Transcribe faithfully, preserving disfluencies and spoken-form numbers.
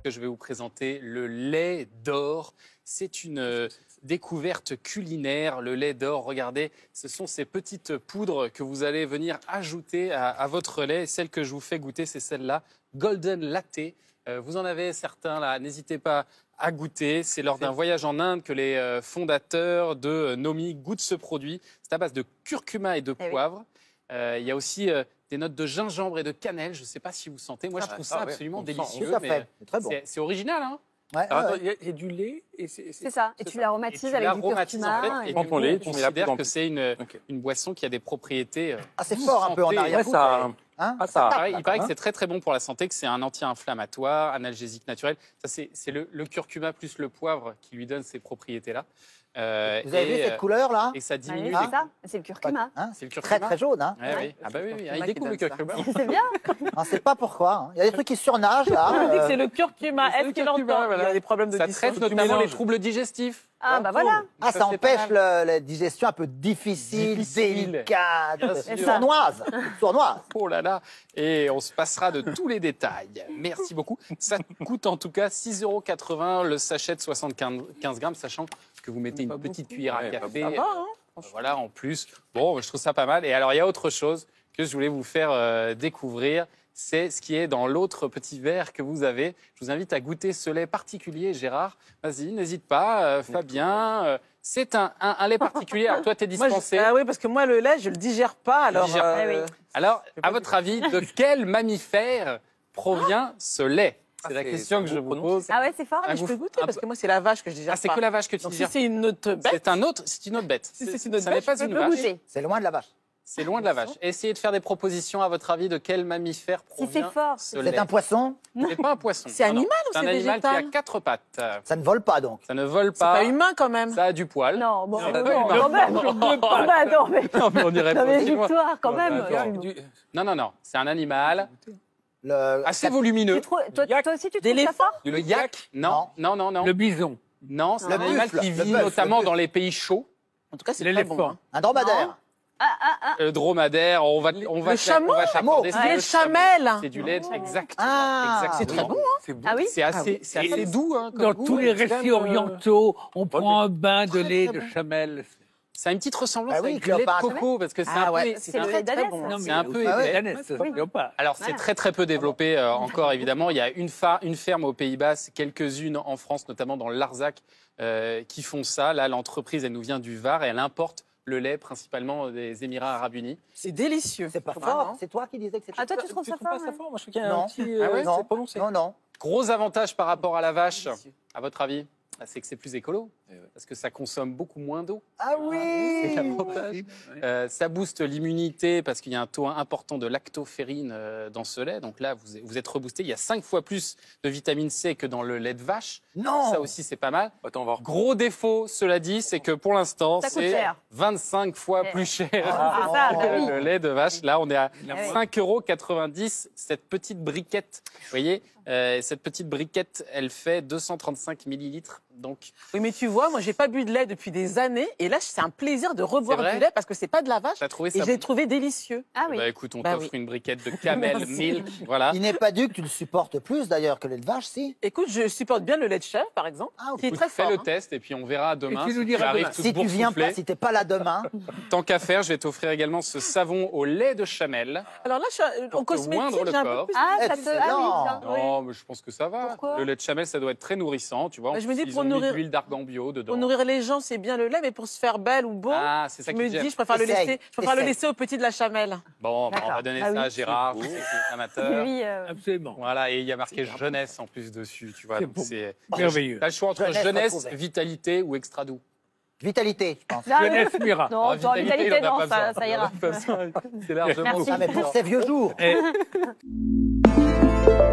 que je vais vous présenter le lait d'or. C'est une euh, découverte culinaire, le lait d'or. Regardez, ce sont ces petites poudres que vous allez venir ajouter à, à votre lait. Celle que je vous fais goûter, c'est celle-là, Golden Latte. Euh, vous en avez certains là, n'hésitez pas à goûter. C'est lors d'un voyage en Inde que les euh, fondateurs de euh, Nomi goûtent ce produit. C'est à base de curcuma et de Eh poivre. Il euh, y a aussi euh, des notes de gingembre et de cannelle. Je ne sais pas si vous sentez. Moi, je trouve ça ah ouais, absolument on sent, délicieux. tout à fait. C'est très bon. C'est c'est original, hein. Ouais, Alors, ouais, attends, il y, a- il y a du lait et c'est... C'est ça. Et tu l'aromatises Et tu avec du l'aromatises, en curcuma. fait, et et Prends du ton coup, lait, on tu mets la considère poudre en que plus. c'est une, Ok. une boisson qui a des propriétés. euh, Ah, c'est fort un peu en santé. arrière. Ouais, ça... Hein Ah, ça... Il paraît, il paraît que hein. c'est très très bon pour la santé, que c'est un anti-inflammatoire, analgésique naturel. Ça, c'est c'est le, le curcuma plus le poivre qui lui donne ces propriétés-là. Euh, Vous avez et, vu cette euh, couleur là? Et ça Ouais, diminue. c'est les- ça. C'est le curcuma. Hein, C'est le Très curcuma. très jaune. Hein. Ouais, oui. Ah bah oui, oui. Ah, il découvre le qui donne ça. curcuma. C'est bien. On ne sait pas pourquoi. hein. Il y a des trucs qui surnagent là. On dit que euh, c'est le curcuma. c'est Est-ce le qu'il curcuma, entend voilà. Il y a des problèmes de Ça digestion. traite tu notamment les mélanges. troubles digestifs. Ah bah voilà. Ah, Ça, ça c'est pas empêche mal. le- la digestion un peu difficile, Difficile. délicate, Bien sûr. sournoise. sournoise. Oh là là. Et on se passera de tous les détails. Merci beaucoup. Ça coûte en tout cas six euros quatre-vingts le sachet de soixante-quinze grammes, sachant que vous mettez Pas une petite beaucoup. cuillère à Ouais, pas café. Ça va, hein Euh, Voilà, en plus. Bon, je trouve ça pas mal. Et alors, il y a autre chose que je voulais vous faire euh, découvrir. C'est ce qui est dans l'autre petit verre que vous avez. Je vous invite à goûter ce lait particulier, Gérard. Vas-y, n'hésite pas, euh, Fabien. Euh, c'est un, un- un lait particulier. Alors, toi, tu es Moi, je- dispensé. Ah oui, parce que moi, le lait, je le digère pas. Alors, digères pas. euh, Ah oui. Alors, sais pas à du votre avis, de quel mammifère provient ce lait? C'est Ah, la c'est- question c'est que un je beau vous pronom. pose. Ah ouais, c'est fort. Un mais je goût- peux goûter un parce peu- que moi, c'est la vache que je digère Ah, c'est pas. que la vache que tu Donc, si digères. c'est une autre bête, C'est un autre, c'est une autre bête. Si c'est une autre Ça n'est bête, pas je une peux vache. goûter. C'est loin de la vache. C'est loin de la vache. Essayez de faire des propositions, à votre avis, de quel mammifère Si c'est provient fort. ce lait. C'est un poisson. C'est pas un poisson. C'est Non, non. animal ou C'est un c'est animal qui a végétal? quatre pattes. Ça ne vole pas donc. Ça ne vole c'est pas. pas humain quand même. Ça a du poil. Non, bon, Non, non, pas non, humain. quand même. Non, Oh bah non, mais, Non, mais on dirait non, pas mais aussi loin. Victoire, quand Non, même. bah, attends. Du- Non, non, non. C'est un animal Le... assez volumineux. Tu trouves- toi, Yak. toi aussi, tu trouves ça D'éléphant fort? Le yak? Non, non, non, non. Le bison. Non, c'est Le un animal buffle, qui le vit bœuf, notamment le bœuf. dans les pays chauds. En tout cas, c'est très L'éléphant. bon. hein. Un dromadaire. Le dromadaire, on va, on va, Le chameau. on va s'accorder, Chameau. c'est Ouais, le le chamel. C'est du lait, exactement. Ah, exactement. C'est très bon, hein. C'est bon. Ah oui? C'est assez, c'est assez doux. Hein, comme Dans goût. tous les c'est quand récits même, euh, orientaux, on prend un bain de Très, lait très de bon. chamel. Ça a une petite ressemblance Ah oui, avec du lait de Cléopâtre. coco, parce que c'est Ah un ouais, peu... c'est C'est le très, lait très d'Alès. bon. Non, C'est un peu Ah ouais. épais. Danès, ça se pas. Alors, c'est Voilà. très très peu développé euh, encore, évidemment. Il y a une, fa- une ferme aux Pays-Bas, quelques-unes en France, notamment dans le Larzac, euh, qui font ça. Là, l'entreprise, elle nous vient du Var et elle importe le lait principalement des Émirats Arabes Unis. C'est délicieux. C'est pas Vraiment. fort. C'est toi qui disais que c'était Ah, toi, tu Tu trouves ça trouves fort? pas ça ouais. fort? Moi, je trouve qu'il y a Non. un petit... Ah ouais, euh, non. c'est prononcé. Non, non. Gros avantage par rapport à la vache, Délicieux. à votre avis, bah, c'est que c'est plus écolo, Eh ouais. parce que ça consomme beaucoup moins d'eau. Ah C'est oui. l'avantage. Euh, ça booste l'immunité parce qu'il y a un taux important de lactoferrine euh, dans ce lait. Donc là, vous, vous êtes reboosté. Il y a cinq fois plus de vitamine C que dans le lait de vache. Non. Ça aussi, c'est pas mal. Attends, on va voir. Gros défaut, cela dit, c'est que pour l'instant, Ça coûte c'est cher. vingt-cinq fois Eh. plus cher Ah, C'est ça, oh. bah oui. que le lait de vache. Là, on est à Ah oui. cinq euros quatre-vingt-dix. Cette petite briquette, vous voyez, euh, cette petite briquette, elle fait deux cent trente-cinq millilitres. Donc, Oui, mais tu vois, moi, j'ai pas bu de lait depuis des années. Et là, c'est un plaisir de reboire C'est vrai du lait parce que c'est pas de la vache. t'as trouvé Et ça je l'ai bon? trouvé délicieux. Ah oui. Bah écoute, on Bah t'offre oui. une briquette de camel Merci. milk. Voilà. Il n'est pas dû que tu le supportes plus d'ailleurs que les vaches, si. Écoute, je supporte bien le lait de chèvre, par exemple, Ah, ok. qui est Écoute, très fais fort. le hein. test et puis on verra demain. Et tu nous si diras arrives demain. tout Si tu viens boursouflé. pas, si t'es pas là demain. Tant qu'à faire, je vais t'offrir également ce savon au lait de chamel. Alors là, je suis, euh, Pour en te cosmétique, moindre le j'ai un corps. peu plus... Ah, ça te. Ah Excellent. oui, bien, oui. Non, mais je pense que ça va. Pourquoi Le lait de chamel, ça doit être très nourrissant, tu vois. En Bah, je me plus, dis, ils pour ont mis nourrir- de l'huile d'argan bio dedans. Pour nourrir les gens, c'est bien le lait, mais pour se faire belle ou beau, Ah, c'est ça je qui me te gêne. dis, je préfère, le Essaye, laisser, je préfère le essaye. laisser au petit de la chamelle. Bon, bah, on va D'accord. donner Ah ça à oui. Gérard, je sais qu'il est amateur. Lui, euh, Absolument. Voilà, et il y a marqué jeunesse en plus dessus, tu vois. C'est donc bon. c'est Merveilleux. T'as le choix entre Jeunesse jeunesse, retrouvée. vitalité ou extra doux. Vitalité, je pense. ah, Jeunesse Mira. Non, Ah, dans vitalité, vitalité, il en a non, pas ça, besoin. ça Il en ira. a pas besoin. C'est largement Merci. Ah, mais pour ces vieux jours. Et